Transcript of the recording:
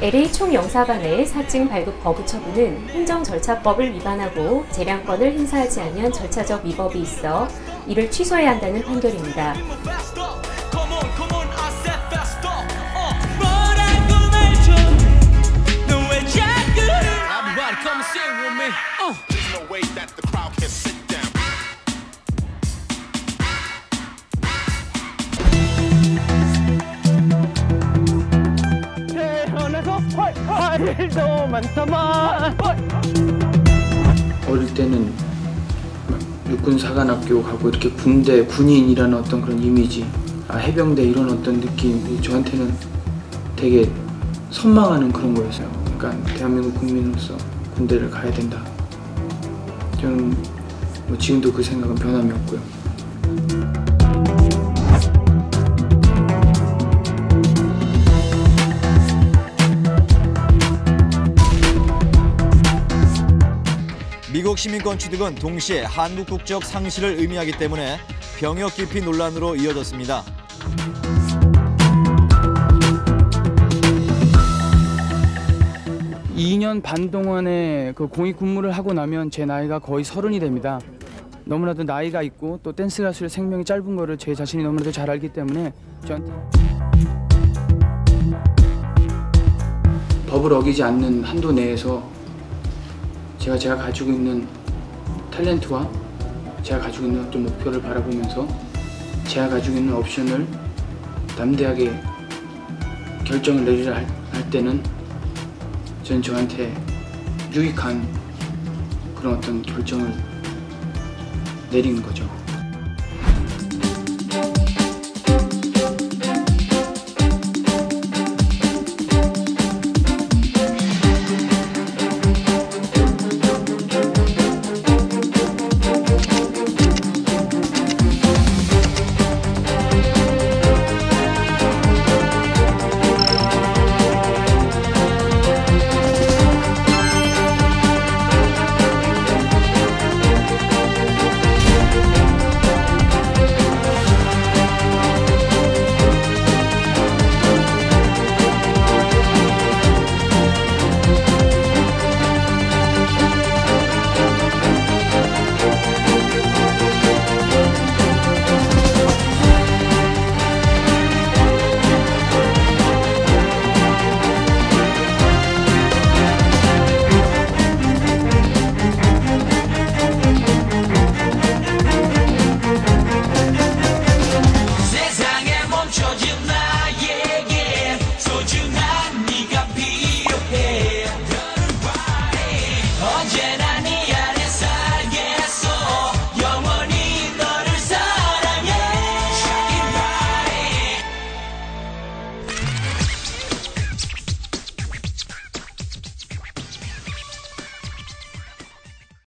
LA 총영사반의 사증 발급 거부 처분은 행정절차법을 위반하고 재량권을 행사하지 않은 절차적 위법이 있어 이를 취소해야 한다는 판결입니다. 일도 많다만. 어릴 때는 육군사관학교 가고 이렇게 군대, 군인이라는 어떤 그런 이미지, 해병대 이런 어떤 느낌이 저한테는 되게 선망하는 그런 거였어요. 그러니까 대한민국 국민으로서 군대를 가야 된다. 저는 뭐 지금도 그 생각은 변함이 없고요. 미국 시민권 취득은 동시에 한국 국적 상실을 의미하기 때문에 병역 기피 논란으로 이어졌습니다. (2년) 반 동안의 그 공익 근무를 하고 나면 제 나이가 거의 30이 됩니다. 너무나도 나이가 있고 또 댄스 가수의 생명이 짧은 거를 제 자신이 너무나도 잘 알기 때문에 저한테 법을 어기지 않는 한도 내에서 제가 가지고 있는 탤런트와 제가 가지고 있는 어떤 목표를 바라보면서 제가 가지고 있는 옵션을 담대하게 결정을 내리려 할 때는 저는 저한테 유익한 그런 어떤 결정을 내리는 거죠.